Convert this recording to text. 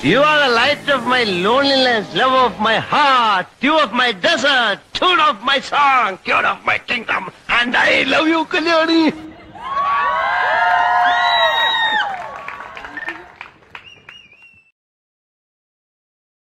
You are the light of my loneliness, love of my heart, dew of my desert, tune of my song, cure of my kingdom, and I love you, Kalyaani.